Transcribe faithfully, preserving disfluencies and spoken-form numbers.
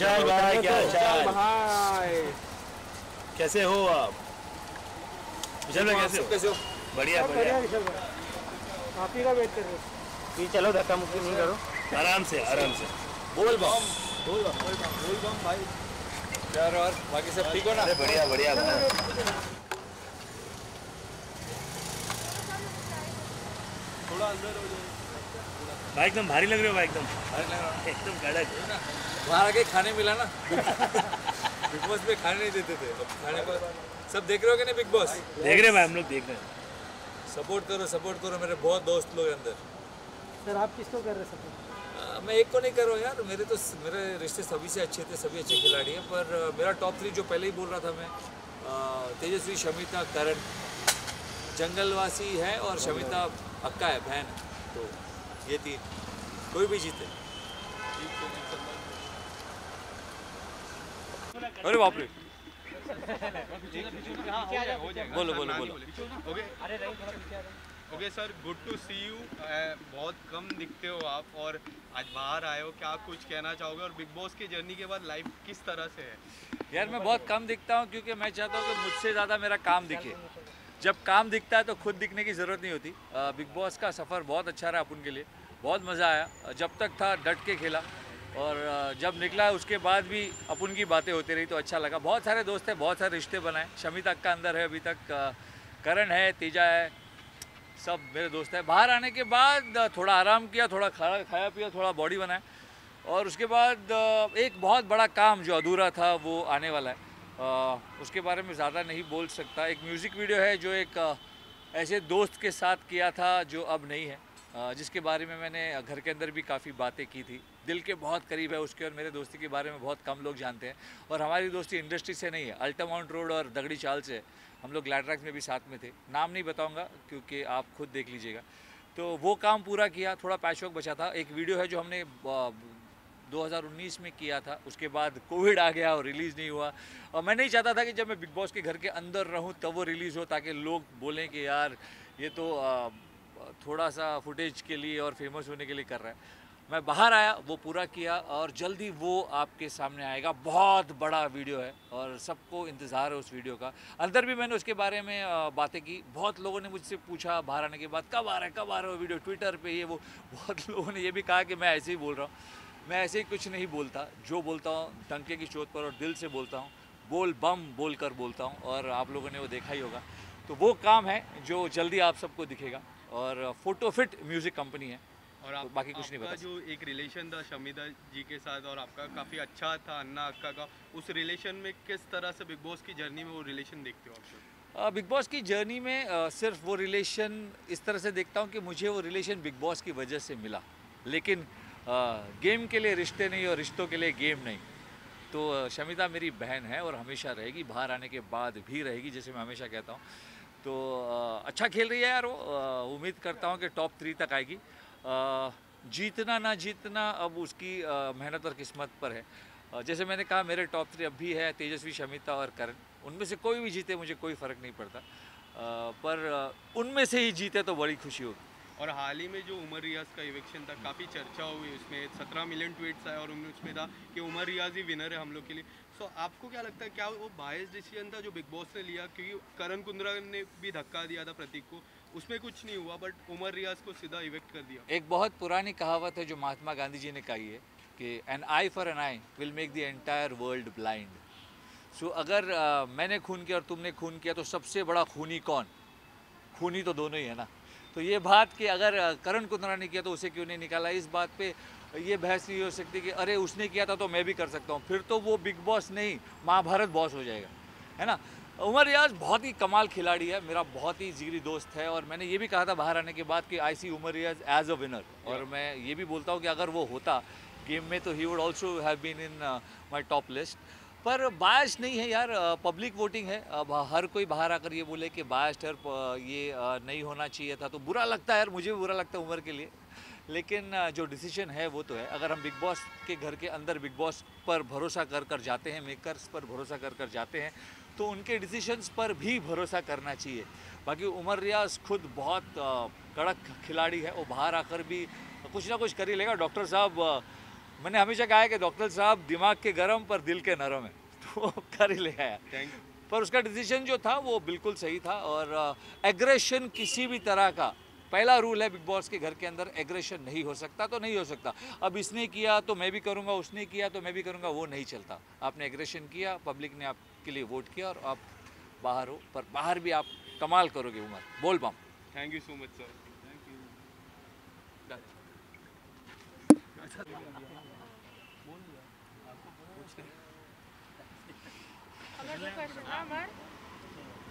चल भाई, क्या चाल भाई? कैसे हो आप? विशाल भाई कैसे हो? कैसे हो? बढ़िया बढ़िया। विशाल भाई, आप ही का वेट कर रहे हो? चलो, धक्का मुक्की नहीं करो, आराम से आराम से। बोल बम बोल बम बोल बम बोल बम भाई। यार और बाकी सब ठीक हो ना? अरे बढ़िया बढ़िया भाई। थोड़ा अंदर हो जाए। भाई एकदम भारी लग रहे हो भाई, एकदम भारी लग रहा है एकदम कड़क। वहाँ आके खाने मिला ना। बिग बॉस में खाने नहीं देते थे, अब खाने को सब देख रहे हो कि नहीं? बिग बॉस देख रहे हैं भाई, हम लोग देख रहे हैं। सपोर्ट करो सपोर्ट करो, मेरे बहुत दोस्त लोग हैं अंदर। सर आप किसको कर रहे सपोर्ट? आ, मैं एक को नहीं कर रहा हूँ यार, मेरे तो मेरे रिश्ते सभी से अच्छे थे, सभी अच्छे खिलाड़ी हैं, पर आ, मेरा टॉप थ्री जो पहले ही बोल रहा था मैं, आ, तेजस्वी, शमिता, करण, जंगलवासी है और शमिता अक्का है, बहन है, तो ये तीन कोई भी जीते। अरे बाप रे, बोलो बोलो बोलो। Okay okay sir, good to see you. बहुत कम दिखते हो आप और आज बाहर आए हो, क्या कुछ कहना चाहोगे? और बिग बॉस की जर्नी के बाद लाइफ किस तरह से है? यार मैं बहुत कम दिखता हूँ क्योंकि मैं चाहता हूँ कि मुझसे ज़्यादा मेरा काम दिखे। जब काम दिखता है तो खुद दिखने की ज़रूरत नहीं होती। बिग बॉस का सफ़र बहुत अच्छा रहा अपन के लिए, बहुत मज़ा आया। जब तक था डट के खेला और जब निकला उसके बाद भी अपन की बातें होती रही तो अच्छा लगा। बहुत सारे दोस्त हैं, बहुत सारे रिश्ते बनाए। शमिता का अंदर है अभी तक, करण है, तेजा है, सब मेरे दोस्त हैं। बाहर आने के बाद थोड़ा आराम किया, थोड़ा खाया खाया पिया, थोड़ा बॉडी बनाया और उसके बाद एक बहुत बड़ा काम जो अधूरा था वो आने वाला है। आ, उसके बारे में ज़्यादा नहीं बोल सकता। एक म्यूज़िक वीडियो है जो एक ऐसे दोस्त के साथ किया था जो अब नहीं है, आ, जिसके बारे में मैंने घर के अंदर भी काफ़ी बातें की थी। दिल के बहुत करीब है उसके और मेरे दोस्ती के बारे में बहुत कम लोग जानते हैं। और हमारी दोस्ती इंडस्ट्री से नहीं है, अल्टामाउंट रोड और दगड़ी चाल से। हम लोग ग्लैडरैक्स में भी साथ में थे, नाम नहीं बताऊंगा क्योंकि आप खुद देख लीजिएगा। तो वो काम पूरा किया, थोड़ा पैचवर्क बचा था। एक वीडियो है जो हमने दो हज़ार उन्नीस में किया था, उसके बाद कोविड आ गया और रिलीज़ नहीं हुआ। और मैं नहीं चाहता था कि जब मैं बिग बॉस के घर के अंदर रहूं तब वो रिलीज़ हो, ताकि लोग बोलें कि यार ये तो थोड़ा सा फुटेज के लिए और फेमस होने के लिए कर रहा है। मैं बाहर आया, वो पूरा किया और जल्दी वो आपके सामने आएगा। बहुत बड़ा वीडियो है और सबको इंतज़ार है उस वीडियो का। अंदर भी मैंने उसके बारे में बातें की। बहुत लोगों ने मुझसे पूछा बाहर आने के बाद कब आ रहा है कब आ रहा है वो वीडियो, ट्विटर पे ये वो। बहुत लोगों ने ये भी कहा कि मैं ऐसे ही बोल रहा हूँ। मैं ऐसे ही कुछ नहीं बोलता, जो बोलता हूँ डंके की चोट पर और दिल से बोलता हूँ, बोल बम बोल कर बोलता हूँ और आप लोगों ने वो देखा ही होगा। तो वो काम है जो जल्दी आप सबको दिखेगा। और फोटोफिट म्यूज़िक कंपनी है और आप, तो बाकी कुछ नहीं बता। जो एक रिलेशन था शमिता जी के साथ और आपका काफ़ी अच्छा था अन्ना अक्का का, उस रिलेशन में किस तरह से बिग बॉस की जर्नी में वो रिलेशन देखते हो आप? बिग बॉस की जर्नी में आ, सिर्फ वो रिलेशन इस तरह से देखता हूँ कि मुझे वो रिलेशन बिग बॉस की वजह से मिला, लेकिन आ, गेम के लिए रिश्ते नहीं और रिश्तों के लिए गेम नहीं। तो शमिता मेरी बहन है और हमेशा रहेगी, बाहर आने के बाद भी रहेगी, जैसे मैं हमेशा कहता हूँ। तो आ, अच्छा खेल रही है यार वो। उम्मीद करता हूँ कि टॉप थ्री तक आएगी। आ, जीतना ना जीतना अब उसकी मेहनत और किस्मत पर है। आ, जैसे मैंने कहा मेरे टॉप थ्री अब भी है तेजस्वी, शमिता और करण। उनमें से कोई भी जीते मुझे कोई फ़र्क नहीं पड़ता, आ, पर उनमें से ही जीते तो बड़ी खुशी होगी। और हाल ही में जो उमर रियाज का इवेक्शन था, काफ़ी चर्चा हुई, उसमें सत्रह मिलियन ट्वीट्स आए और उनमें उसमें था कि उमर रियाज ही विनर है हम लोग के लिए। सो आपको क्या लगता है, क्या वो बायस डिसीजन था जो बिग बॉस ने लिया? क्योंकि करण कुंद्रा ने भी धक्का दिया था प्रतीक को, उसमें कुछ नहीं हुआ, बट उमर रियाज को सीधा इवेक्ट कर दिया। एक बहुत पुरानी कहावत है जो महात्मा गांधी जी ने कही है कि an eye for an eye will make the entire world blind. So अगर आ, मैंने खून किया और तुमने खून किया तो सबसे बड़ा खूनी कौन? खूनी तो दोनों ही है ना। तो ये बात कि अगर करण कुंद्रा ने किया तो उसे क्यों नहीं निकाला, इस बात पे ये बहस नहीं हो सकती कि अरे उसने किया था तो मैं भी कर सकता हूँ। फिर तो वो बिग बॉस नहीं महाभारत बॉस हो जाएगा, है ना। उमर रियाज बहुत ही कमाल खिलाड़ी है, मेरा बहुत ही जिगरी दोस्त है और मैंने ये भी कहा था बाहर आने के बाद कि I see Umar Riaz as a winner. और मैं ये भी बोलता हूँ कि अगर वो होता गेम में तो he would also have been in my top list. पर बायस नहीं है यार, पब्लिक वोटिंग है। अब हर कोई बाहर आकर ये बोले कि बायस्ड है, ये नहीं होना चाहिए था, तो बुरा लगता है यार, मुझे भी बुरा लगता है उमर के लिए। लेकिन जो डिसीजन है वो तो है। अगर हम बिग बॉस के घर के अंदर बिग बॉस पर भरोसा कर कर जाते हैं, मेकर्स पर भरोसा कर कर जाते हैं, तो उनके डिसीजंस पर भी भरोसा करना चाहिए। बाकी उमर रियाज खुद बहुत कड़क खिलाड़ी है, वो बाहर आकर भी कुछ ना कुछ कर ही लेगा। डॉक्टर साहब मैंने हमेशा कहा है कि डॉक्टर साहब दिमाग के गरम पर दिल के नरम है, तो वो कर ही ले आया। थैंक पर उसका डिसीजन जो था वो बिल्कुल सही था। और एग्रेशन किसी भी तरह का, पहला रूल है बिग बॉस के घर के अंदर, एग्रेशन नहीं हो सकता तो नहीं हो सकता। अब इसने किया तो मैं भी करूँगा, उसने किया तो मैं भी करूँगा, वो नहीं चलता। आपने एग्रेशन किया, पब्लिक ने आपके लिए वोट किया और आप बाहर हो, पर बाहर भी आप कमाल करोगे उमर, बोल पाऊँ। Thank you so much sir. अगर वो क्वेश्चन था हमारा